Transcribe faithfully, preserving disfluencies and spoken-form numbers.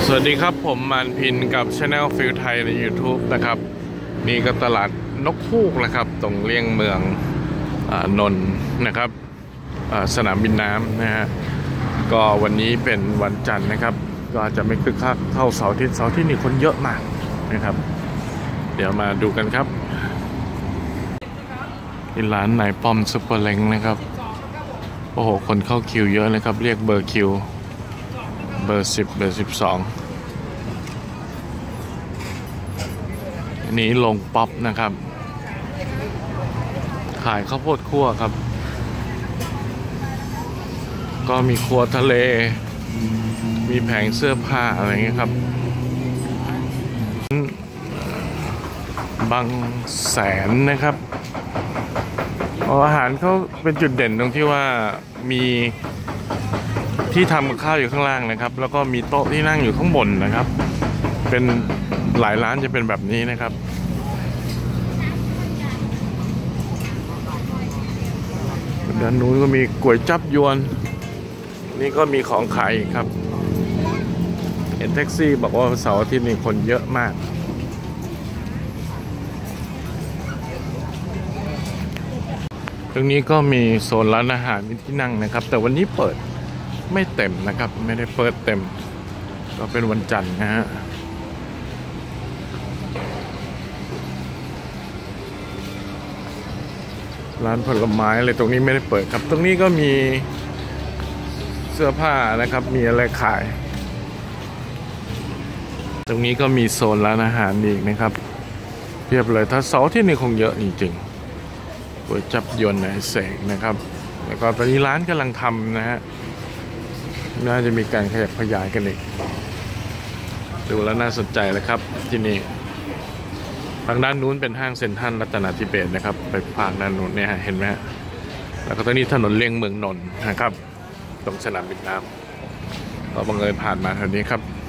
วัสดีครับผมมานพินกับ Channel ฟิลไทยใน YouTube นะครับนี่ก็ตลาดนกฮูกนะครับตรงเลี่ยงเมืองอนนท์นะครับสนามบินน้ำนะฮะก็วันนี้เป็นวันจันทร์นะครับก็อาจจะไม่คึกคักเท่าเสาร์อาทิตย์เสาร์อาทิตย์นี่คนเยอะมากนะครับเดี๋ยวมาดูกันครับที่ร้านนายป้อมซุปเปอร์เล้งนะครับโอ้โหคนเข้าคิวเยอะเลยครับเรียกเบอร์คิวเบอร์สิบเบอร์สิบสองอันนี้ลงป๊อปนะครับขายข้าวโพดคั่วครับก็มีครัวทะเลมีแผงเสื้อผ้าอะไรเงี้ยครับบางแสนนะครับอาหารเขาเป็นจุดเด่นตรงที่ว่ามีที่ทำกับข้าวอยู่ข้างล่างนะครับแล้วก็มีโต๊ะที่นั่งอยู่ข้างบนนะครับเป็นหลายร้านจะเป็นแบบนี้นะครับด้านนู้นก็มีก๋วยจั๊บยวนนี่ก็มีของขายอีกครับเห็นแท็กซี่บอกว่าเสาร์อาทิตย์นี้คนเยอะมากตรงนี้ก็มีโซนร้านอาหารมีที่นั่งนะครับแต่วันนี้เปิดไม่เต็มนะครับไม่ได้เปิดเต็มก็เป็นวันจันทร์นะฮะร้านผลไม้อะไรตรงนี้ไม่ได้เปิดครับตรงนี้ก็มีเสื้อผ้านะครับมีอะไรขายตรงนี้ก็มีโซนร้านอาหารอีกนะครับเพียบเลยถ้าเสาร์ที่นี่คงเยอะจริงๆก๋วยจั๊บยวนในเสกนะครับแล้วก็ตอนนี้ร้านกำลังทำนะฮะน่าจะมีการขยับขยายกันอีกดูแล้วน่าสนใจเลยครับที่นี่ทางด้านนู้นเป็นห้างเซ็นทรัลรัตนทิเบศนะครับไปผ่านด้านนู้นเนี่ยเห็นไหมฮะแล้วก็ตรงนี้ถนนเลี่ยงเมืองนนท์นะครับตรงสนามบินน้ำก็บังเอิญผ่านมาแถวนี้ครับ